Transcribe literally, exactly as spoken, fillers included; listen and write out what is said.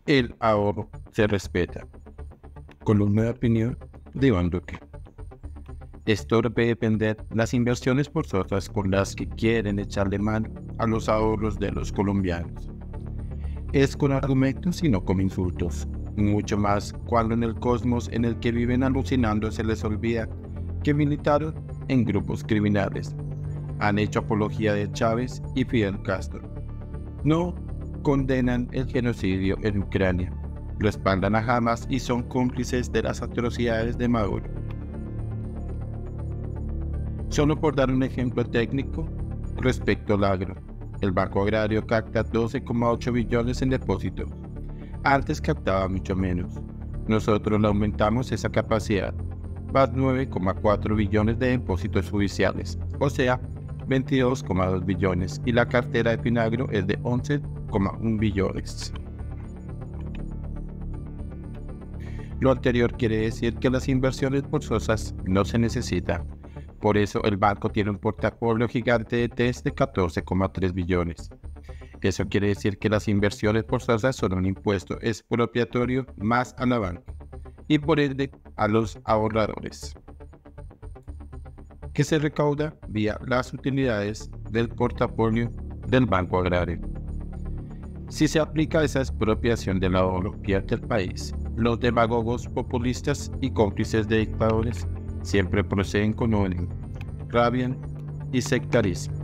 El ahorro se respeta. Columna de opinión de Iván Duque. Esto debe depender las inversiones forzosas con las que quieren echarle mano a los ahorros de los colombianos. Es con argumentos y no con insultos. Mucho más cuando en el cosmos en el que viven alucinando se les olvida que militaron en grupos criminales. Han hecho apología de Chávez y Fidel Castro. No condenan el genocidio en Ucrania, respaldan a Hamas y son cómplices de las atrocidades de Maduro. Solo por dar un ejemplo técnico respecto al agro, el Banco Agrario capta doce coma ocho billones en depósitos. Antes captaba mucho menos. Nosotros le aumentamos esa capacidad, más nueve coma cuatro billones de depósitos judiciales, o sea, veintidós coma dos billones, y la cartera de Finagro es de once coma uno billones. Lo anterior quiere decir que las inversiones forzosas no se necesitan. Por eso el banco tiene un portafolio gigante de test de catorce coma tres billones. Eso quiere decir que las inversiones forzosas son un impuesto expropiatorio más a la banca y por ende a los ahorradores, que se recauda vía las utilidades del portafolio del Banco Agrario. Si se aplica esa expropiación del ahorro, pierde el país. Los demagogos populistas y cómplices de dictadores siempre proceden con odio, rabia y sectarismo.